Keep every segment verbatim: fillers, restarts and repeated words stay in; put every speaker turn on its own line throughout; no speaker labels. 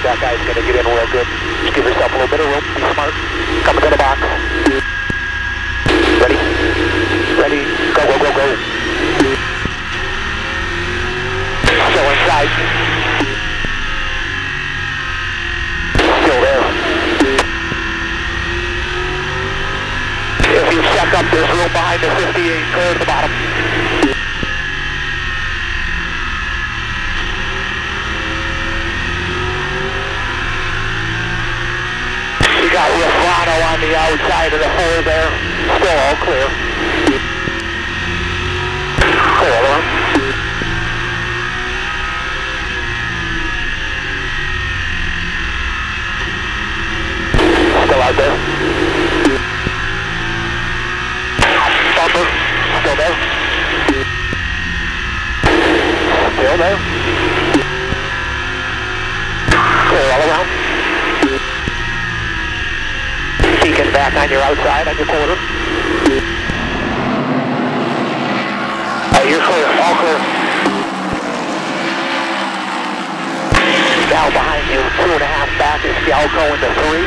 that guy's going to get in real good. Just give yourself a little bit of room. Be smart. Coming to the box. Ready? Ready? Go, go, go, go. Still inside. Still there. If you check up, there's room behind the fifty-eight. Clear to the bottom. You got Rafano on the outside of the four there. Still all clear. Clear all around. Still out there. Bumper. Still there. Still there. Clear all around. Beacon back on your outside, on your quarter. Uh, you're clear, all clear. Gal behind you, two and a half back is Galco into three.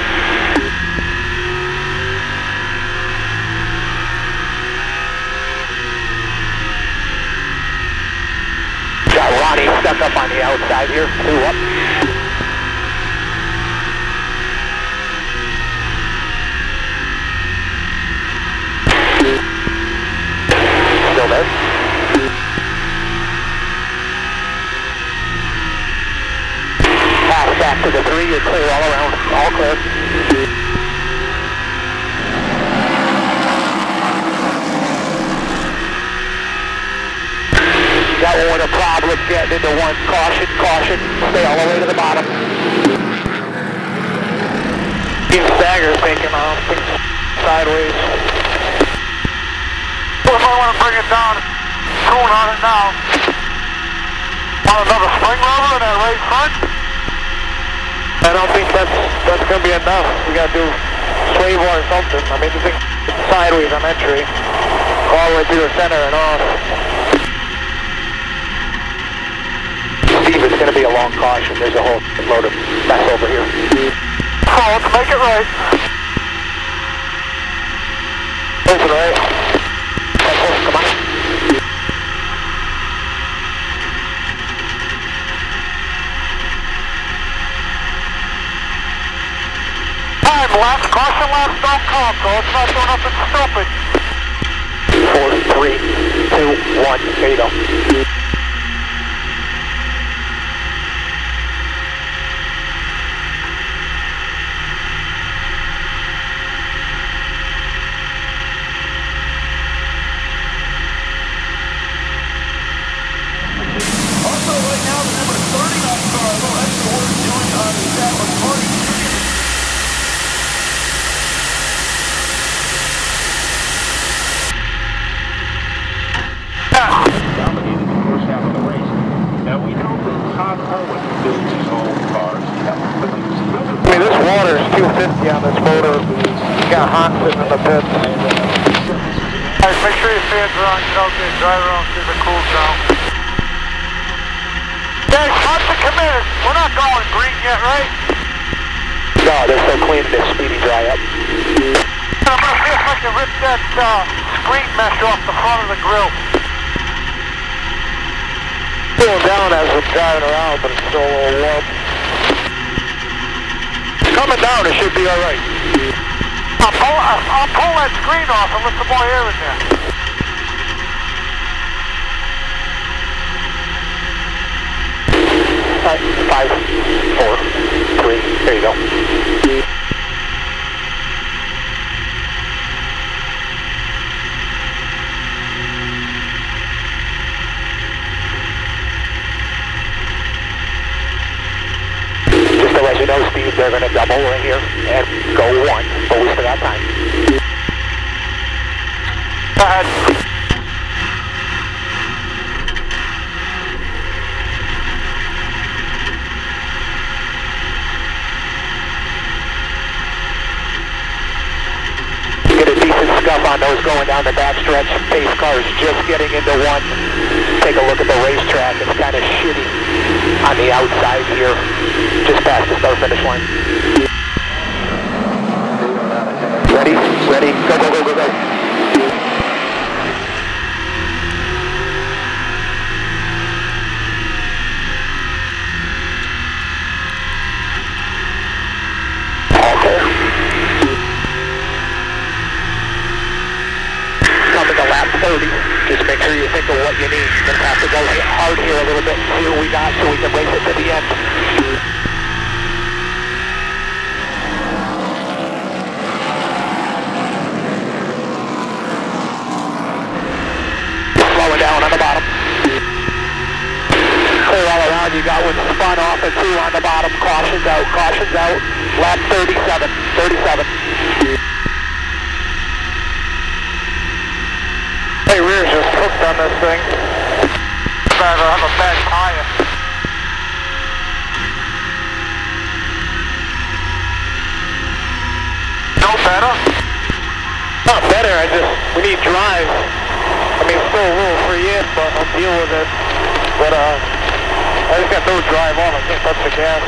Got Ronnie stuck up on the outside here, two up. Still there. Pass back to the three, you're clear all around, all clear. Got one with a problem getting into one, caution, caution, stay all the way to the bottom. Team staggers making off, sideways. We might want to bring it down, tune on it now. Want another spring rubber in that right front? I don't think that's that's going to be enough. We got to do sway bar or something. I mean, the thing sideways on entry, all the way through the center and off. Steve, it's going to be a long caution. There's a whole load of mess over here. So let's make it right. Open right. Come on. Time left, caution left, don't come, so let's not do nothing stupid. Four, three, two, one, there you go. On this motor, you got hot sitting in the pits. Guys, make sure your fans are on, get out there, drive around, see if it cools down. Guys, how's it committed? We're not going green yet, right? No, they're still cleaning this speedy dry up. I'm gonna see if I can rip that uh, screen mesh off the front of the grill. Cooling down as we're driving around, but it's still a little warm. Coming down, it should be all right. I'll pull, I'll, I'll pull that screen off and let some more air in there. All right, five, four, three, there you go. As you know, Steve, they're going to double right here and go one, but we still got time. Go ahead. Get a decent scuff on those going down the backstretch. Pace cars just getting into one. Take a look at the racetrack. It's kind of shitty on the outside here. Just past the start finish line. Ready? Ready? Go, go, go, go, go. Okay. Coming to lap thirty. Just make sure you think of what you need. You're gonna have to go hard here a little bit and see what we got so we can race it to the end. Slowing down on the bottom. Clear all around. You got one spun off and two on the bottom. Cautions out. Cautions out. Lap thirty-seven. thirty-seven. Hey, rear's just hooked on this thing. Driver, I have a bad tire. No better? Not better, I just, we need drive. I mean, still a little free in, but I'll deal with it. But, uh, I just got no drive on, I can't touch the gas.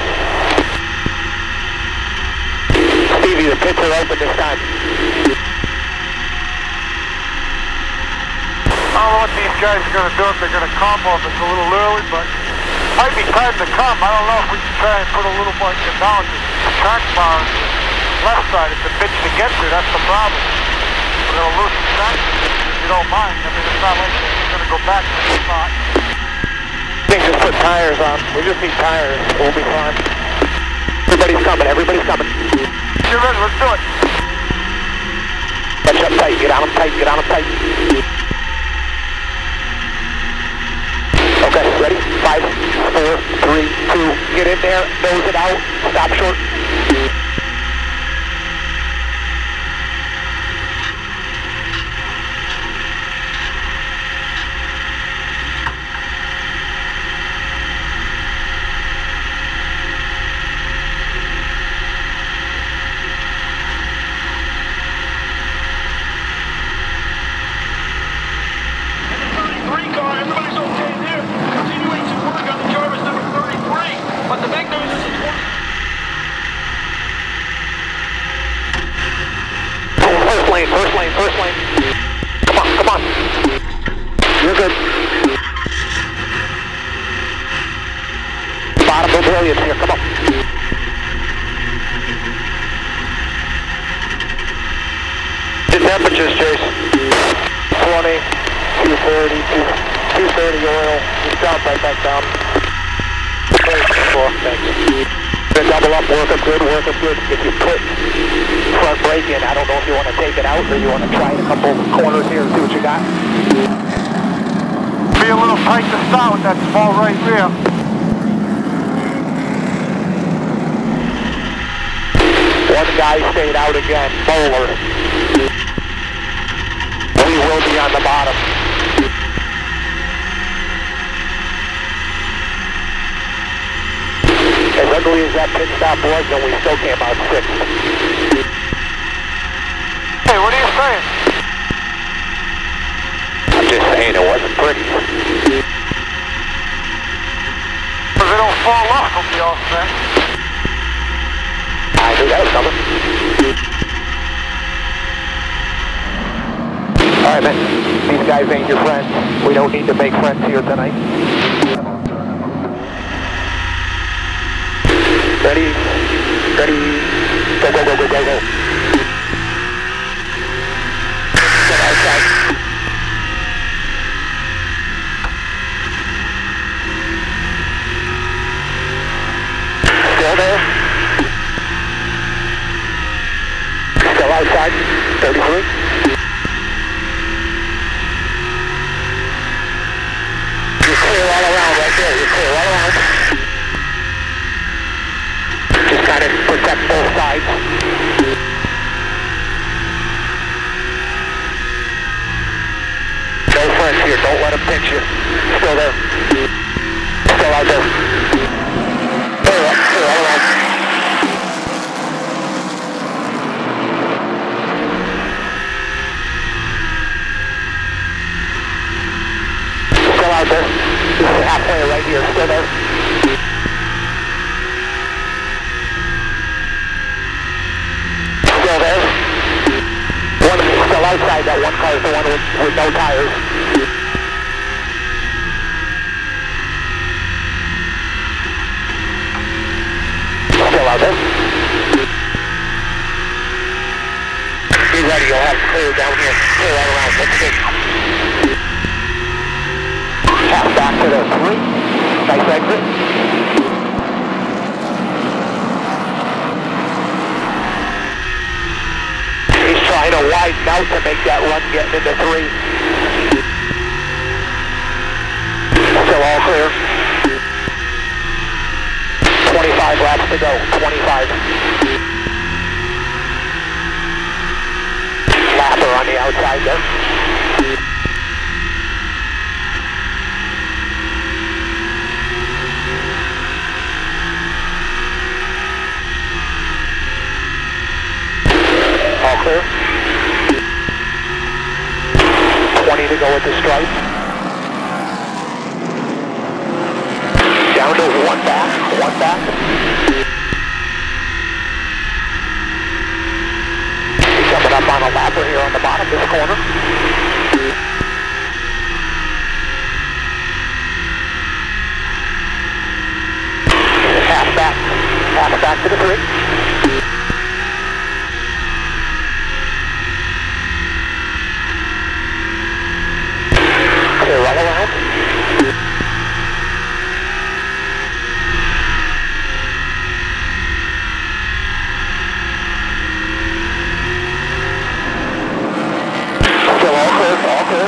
Stevie, the pits are open this time. I don't know what these guys are going to do, if they're going to come or if it's a little early, but might be time to come. I don't know if we can try and put a little more down the track bar on the left side. It's a bitch to get to, that's the problem. We're going to lose some track if you don't mind. I mean, it's not like we're going to go back to the spot. I think just put tires on. We just need tires. We'll be fine. Everybody's coming, everybody's coming. You're ready, let's do it. Catch up tight, get on them tight, get on them tight. Okay, ready? Five, four, three, two, get in there, nose it out, stop short. First lane, first lane. Come on, come on. You're good. Bottom of the brilliance here, come on. The temperatures, Chase. twenty, two thirty, two thirty oil. Just drop right back down. Thanks. Double up, work up good, work up good. If you put front brake in, I don't know if you want to take it out or you want to try a couple corners here and see what you got. Be a little tight to start with that small right rear. One guy stayed out again, Bowler. We will be on the bottom. As ugly as that pit stop was, and we still came out sixth. Hey, what are you saying? I'm just saying it wasn't pretty. If they don't fall off, we'll be all set. I knew that was coming. Alright, man. These guys ain't your friends. We don't need to make friends here tonight. Ready? Ready? Go, go, go, go, go, go. Get outside. Still there? Still outside? thirty-three? You're clear all around right there. You're clear all around. Just kind of protect both sides. No friends here, don't let them pinch you. Still there. Still out there. Clear up, clear all around. Still out there. This is halfway right here, still there. outside, that one car is the one with, with no tires. Still out there. Be ready, you'll have clear down here. Clear right around, let's go. Half back to the three. Nice exit. He's trying to widen out to make that run getting into three. Still all clear. twenty-five laps to go, twenty-five. Lapper on the outside there. All clear. twenty to go at the stripe. Down to one back, one back. He's coming up on a lapper here on the bottom of this corner. Half back, half back to the three. Clear right around. Still all clear, all clear.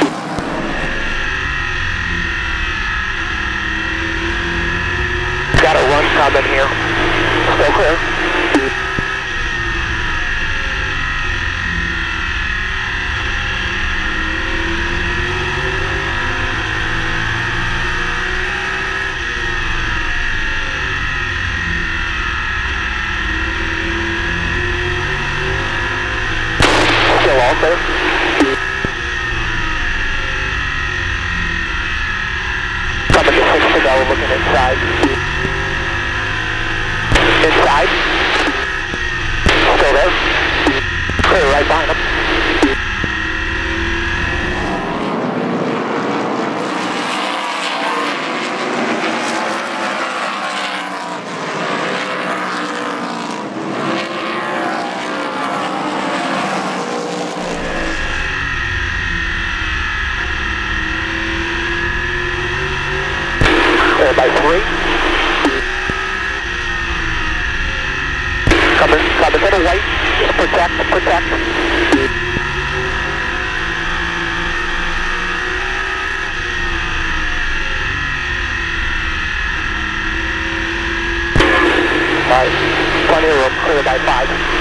Got a run coming here. Still clear. Still all clear. Coming to six to go, looking inside. Inside. Still there. Clear right behind him. Clear by three. Coming, coming to the right. Just protect, protect. Alright, plenty of room, clear by five.